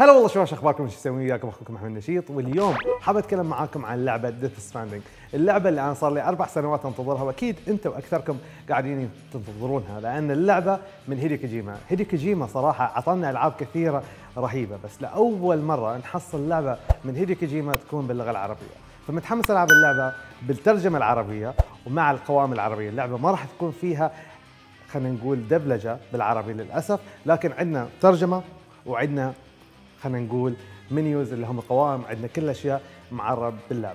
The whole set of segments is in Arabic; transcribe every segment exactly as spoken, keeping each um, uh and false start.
هلا والله شباب، شو اخباركم؟ شو تسوون؟ وياكم اخوكم محمد نشيط، واليوم حاب اتكلم معاكم عن لعبه ديث ستراندنج، اللعبه اللي انا صار لي اربع سنوات انتظرها، واكيد انتم واكثركم قاعدين تنتظرونها، لان اللعبه من هيدي كوجيما. هيدي كوجيما صراحه اعطانا العاب كثيره رهيبه، بس لاول مره نحصل لعبه من هيدي كوجيما تكون باللغه العربيه، فمتحمس العب اللعبه بالترجمه العربيه ومع القوائم العربيه. اللعبه ما راح تكون فيها خلينا نقول دبلجه بالعربي للاسف، لكن عندنا ترجمه وعندنا خلينا نقول منيوز اللي هم قوائم، عندنا كل الاشياء معرب باللعبه.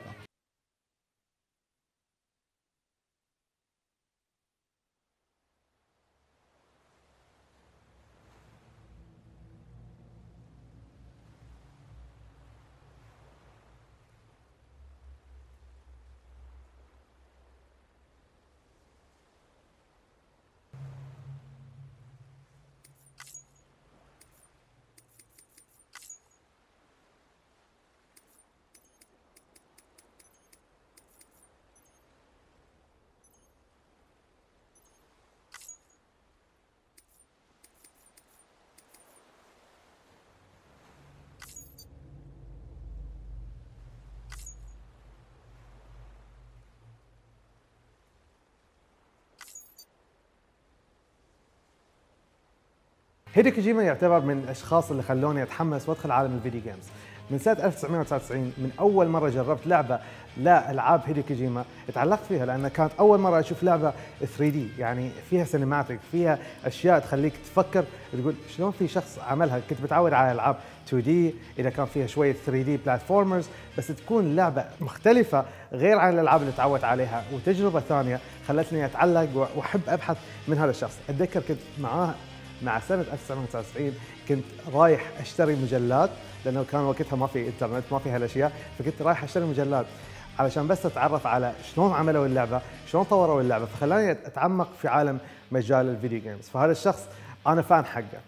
هيدي كوجيما يعتبر من الاشخاص اللي خلوني اتحمس وادخل عالم الفيديو جيمز. من سنه ألف وتسعمئة وتسعة وتسعين من اول مره جربت لعبه لالعاب هيدي كوجيما تعلقت فيها، لان كانت اول مره اشوف لعبه ثري دي، يعني فيها سينماتيك، فيها اشياء تخليك تفكر تقول شلون في شخص عملها. كنت متعود على العاب تو دي اذا كان فيها شويه ثري دي بلاتفورمرز، بس تكون لعبه مختلفه غير عن الالعاب اللي تعودت عليها، وتجربه ثانيه خلتني اتعلق واحب ابحث من هذا الشخص. اتذكر كنت معاه مع سنة ألف وتسعمئة وتسعة وتسعين كنت رايح اشتري مجلات، لانه كان وقتها ما في انترنت، ما في هالاشياء، فكنت رايح اشتري مجلات علشان بس اتعرف على شلون عملوا اللعبه، شلون طوروا اللعبه، فخلاني اتعمق في عالم مجال الفيديو جيمز. فهذا الشخص انا فان حقه.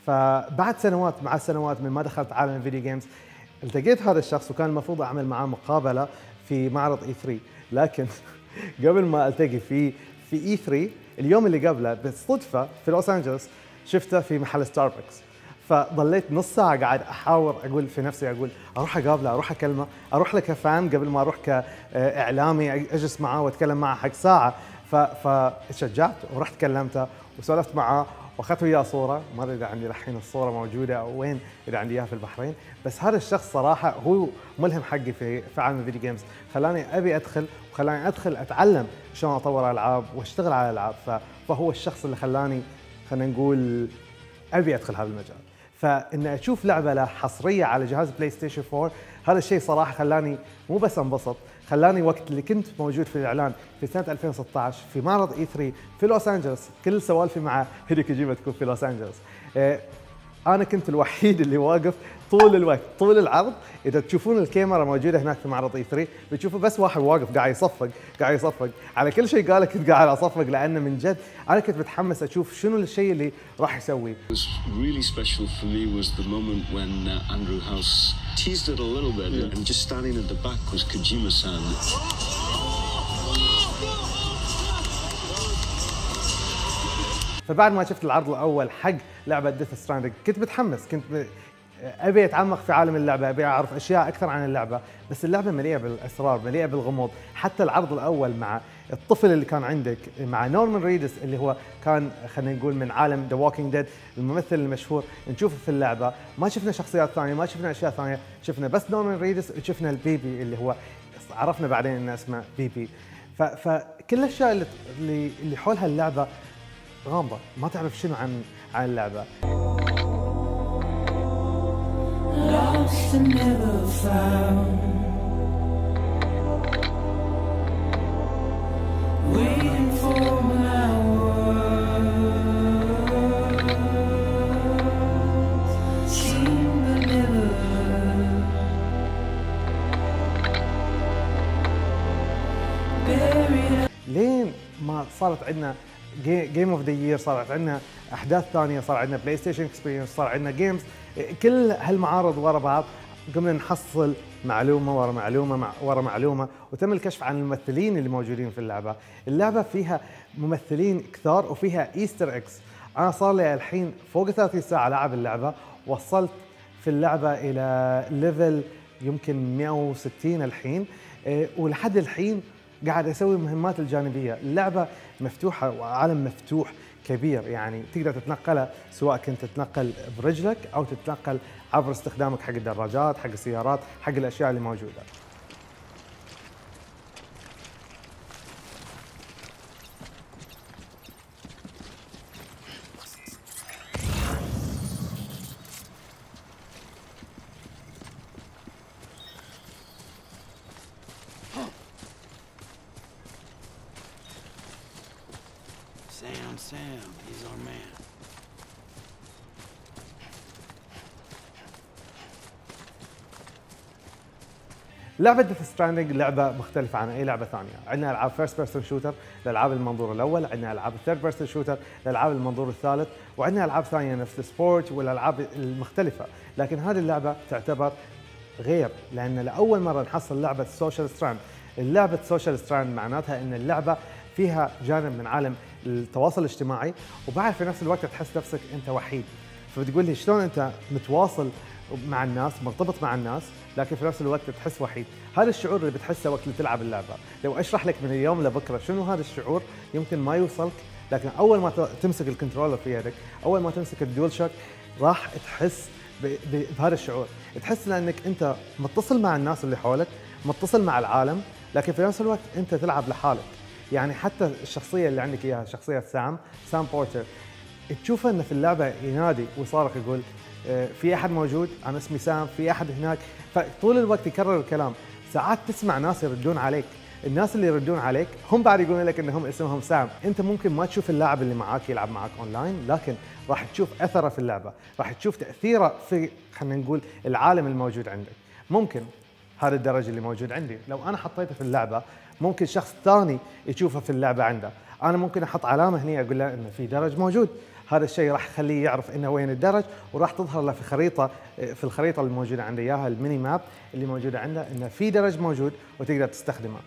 فبعد سنوات مع السنوات من ما دخلت عالم الفيديو جيمز التقيت هذا الشخص، وكان المفروض اعمل معاه مقابله في معرض اي ثري، لكن قبل ما التقي في في اي ثري اليوم اللي قبله بالصدفه في لوس انجلوس شفته في محل ستاربكس، فضليت نص ساعه قاعد احاور اقول في نفسي، اقول اروح اقابله، اروح اكلمه، اروح له كفان قبل ما اروح كاعلامي اجلس معاه واتكلم معه حق ساعه. فتشجعت ورحت كلمته وسولفت معاه واخذت وياه صوره، ما ادري اذا عندي الحين الصوره موجوده او وين، اذا عندي اياها في البحرين. بس هذا الشخص صراحه هو ملهم حقي في في عالم الفيديو جيمز، خلاني ابي ادخل وخلاني ادخل اتعلم شلون اطور العاب واشتغل على الالعاب. فهو الشخص اللي خلاني خلينا نقول ابي ادخل هذا المجال. فان اشوف لعبه له حصريه على جهاز بلاي ستيشن فور، هذا الشيء صراحه خلاني مو بس انبسط، خلاني وقت اللي كنت موجود في الاعلان في سنه ألفين وستة عشر في معرض اي ثري في لوس انجلوس، كل سوالفي مع هيدي كوجيما تكون في لوس انجلوس. انا كنت الوحيد اللي واقف طول الوقت طول العرض. اذا تشوفون الكاميرا موجوده هناك في معرض اي ثري بتشوفوا بس واحد واقف قاعد يصفق قاعد يصفق على كل شيء قاله، كنت قاعد اصفق، لان من جد انا كنت متحمس اشوف شنو الشيء اللي راح يسويه. What was really special for me was the moment when uh, Andrew House teased it a little bit, yeah. And just standing at the back was Kojima-san. فبعد ما شفت العرض الاول حق لعبه ديث ستراندنج كنت متحمس، كنت ابي اتعمق في عالم اللعبه، ابي اعرف اشياء اكثر عن اللعبه، بس اللعبه مليئه بالاسرار، مليئه بالغموض. حتى العرض الاول مع الطفل اللي كان عندك مع نورمان ريدس اللي هو كان خلينا نقول من عالم ذا ووكينج ديد، الممثل المشهور نشوفه في اللعبه، ما شفنا شخصيات ثانيه، ما شفنا اشياء ثانيه، شفنا بس نورمان ريدس وشفنا البيبي اللي هو عرفنا بعدين انه اسمه بيبي. فكل الاشياء اللي اللي حول هاللعبه غامضه، ما تعرف شنو عن عن اللعبه. Lost and never found, waiting for my words, seen but never buried. لين ما صارت عندنا جيم اوف ذا يير، صارت عندنا احداث ثانيه، صار عندنا بلاي ستيشن اكسبيرينس، صار عندنا جيمز، كل هالمعارض ورا بعض قمنا نحصل معلومه ورا معلومه مع ورا معلومه، وتم الكشف عن الممثلين اللي موجودين في اللعبه. اللعبه فيها ممثلين كثار وفيها ايستر اكس. انا صار لي الحين فوق ثلاثين ساعه العب اللعبه، وصلت في اللعبة إلى ليفل يمكن مئة وستين الحين، ولحد الحين قاعد أسوي مهمات الجانبية. اللعبة مفتوحة وعالم مفتوح كبير، يعني تقدر تتنقله سواء كنت تتنقل برجلك أو تتنقل عبر استخدامك حق الدراجات، حق السيارات، حق الأشياء اللي موجودة. Sam, Sam, he's our man. لعبة ديث ستراندنج لعبة مختلفة عن أي لعبة ثانية. عندنا ألعاب فيرست بيرسون شوتر لألعاب المنظور الأول، عندنا ألعاب ثيرد بيرسون شوتر لألعاب المنظور الثالث، وعندنا ألعاب ثانية نفس السبورت والألعاب المختلفة. لكن هذه اللعبة تعتبر غير، لأن لأول مرة نحصل لعبة سوشيال ستراند. اللعبة سوشيال ستراند معناتها أن اللعبة فيها جانب من عالم التواصل الاجتماعي، وبعد في نفس الوقت تحس نفسك أنت وحيد. فبتقول لي شلون أنت متواصل مع الناس، مرتبط مع الناس، لكن في نفس الوقت تحس وحيد؟ هذا الشعور اللي بتحسه وقت اللي تلعب اللعبة. لو أشرح لك من اليوم لبكرة شنو هذا الشعور يمكن ما يوصلك، لكن أول ما تمسك الكنترولر في يدك، أول ما تمسك الدول شوك، راح تحس بهذا الشعور. تحس لأنك أنت متصل مع الناس اللي حولك، متصل مع العالم، لكن في نفس الوقت أنت تلعب لحالك. يعني حتى الشخصية اللي عندك إياها، شخصية سام، سام بورتر، تشوفه إنه في اللعبة ينادي ويصارخ يقول في أحد موجود؟ أنا اسمي سام، في أحد هناك؟ فطول الوقت يكرر الكلام. ساعات تسمع ناس يردون عليك، الناس اللي يردون عليك هم بعد يقولون لك إنهم اسمهم سام. أنت ممكن ما تشوف اللاعب اللي معاك يلعب معاك أونلاين، لكن راح تشوف أثره في اللعبة، راح تشوف تأثيره في، خلينا نقول، العالم الموجود عندك. ممكن هذا الدرج اللي موجود عندي لو أنا حطيته في اللعبة، ممكن شخص ثاني يشوفه في اللعبة عنده. أنا ممكن أحط علامة هني أقول له إنه في درج موجود، هذا الشيء راح يخليه يعرف إنه وين الدرج، وراح تظهر له في خريطة في الخريطة اللي موجودة عنده إياها، الميني ماب اللي موجودة عنده، إنه في درج موجود وتقدر تستخدمه.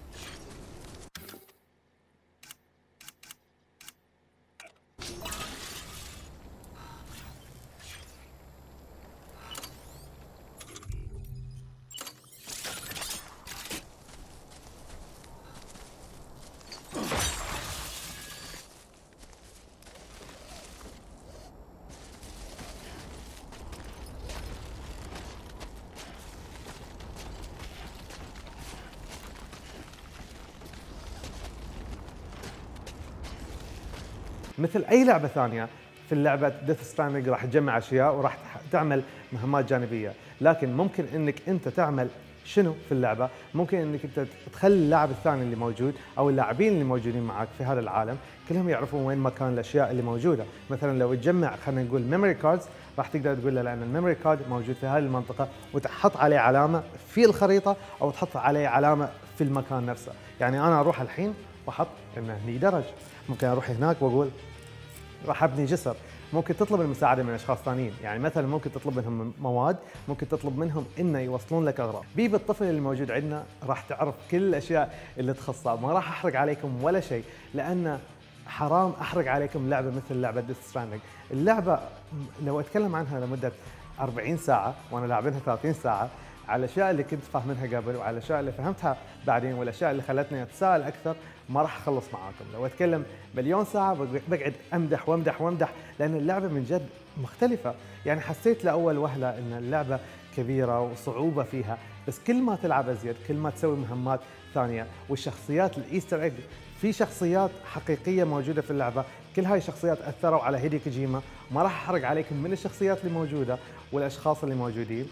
مثل أي لعبة ثانية في اللعبة ديث ستراندنج راح تجمع أشياء وراح تعمل مهمات جانبية، لكن ممكن إنك أنت تعمل شنو في اللعبة؟ ممكن إنك أنت تخلي اللاعب الثاني اللي موجود أو اللاعبين اللي موجودين معك في هذا العالم كلهم يعرفون وين مكان الأشياء اللي موجودة. مثلا لو تجمع، خلينا نقول، ميموري كاردز، راح تقدر تقول له لأن الميموري كارد موجود في هذه المنطقة، وتحط عليه علامة في الخريطة أو تحط عليه علامة في المكان نفسه. يعني أنا أروح الحين وأحط إنه هني درج، ممكن أروح هناك وأقول راح أبني جسر. ممكن تطلب المساعدة من أشخاص ثانيين، يعني مثلا ممكن تطلب منهم مواد، ممكن تطلب منهم إنه يوصلون لك أغراض. بيب الطفل اللي موجود عندنا راح تعرف كل الأشياء اللي تخصه. ما راح أحرق عليكم ولا شيء، لأن حرام أحرق عليكم لعبة مثل لعبة ديث ستراندنج. اللعبة لو أتكلم عنها لمدة أربعين ساعة وأنا لاعبينها ثلاثين ساعة، على الأشياء اللي كنت فاهمينها قبل وعلى الأشياء اللي فهمتها بعدين والأشياء اللي خلتني أتساءل أكثر، ما راح أخلص معاكم. لو أتكلم مليون ساعة بقعد أمدح وأمدح وأمدح، لأن اللعبة من جد مختلفة. يعني حسيت لأول وهلة أن اللعبة كبيرة وصعوبة فيها، بس كل ما تلعب أزيد، كل ما تسوي مهمات ثانية، والشخصيات الإيستر إيج، في شخصيات حقيقية موجودة في اللعبة، كل هاي الشخصيات أثروا على هيدي كوجيما. ما راح أحرق عليكم من الشخصيات اللي موجودة والأشخاص اللي موجودين.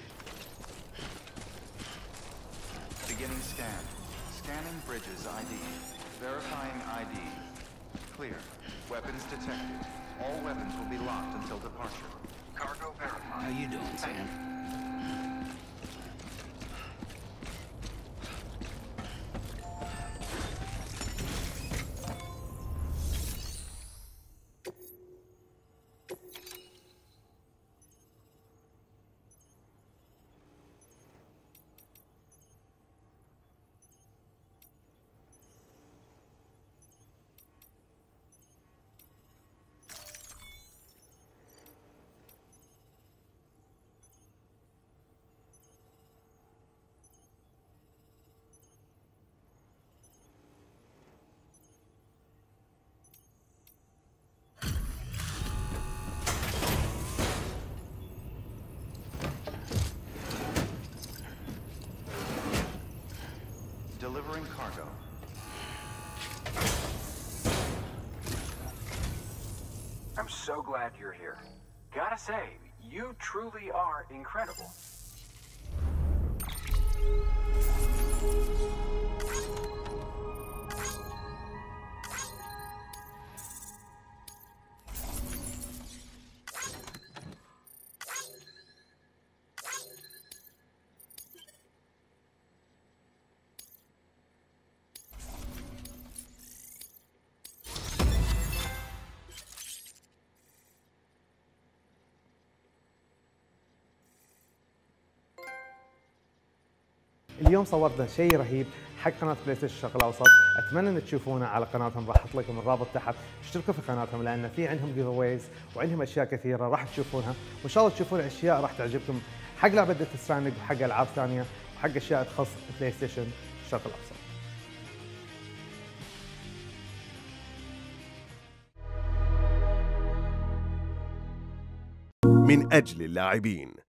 Beginning scan. Scanning bridges I D. Verifying I D. Clear. Weapons detected. All weapons will be locked until departure. Cargo verified. How you doing, Sam? Delivering cargo. I'm so glad you're here. Gotta say, you truly are incredible. اليوم صورنا شيء رهيب حق قناه بلاي ستيشن الشرق الاوسط، اتمنى ان تشوفونا على قناتهم، راح احط لكم الرابط تحت، اشتركوا في قناتهم لان في عندهم جيف اويز وعندهم اشياء كثيره راح تشوفونها، وان شاء الله تشوفون اشياء راح تعجبكم حق لعبه ديث ستراندنج وحق العاب ثانيه وحق اشياء تخص بلاي ستيشن الشرق الاوسط. من أجل اللاعبين.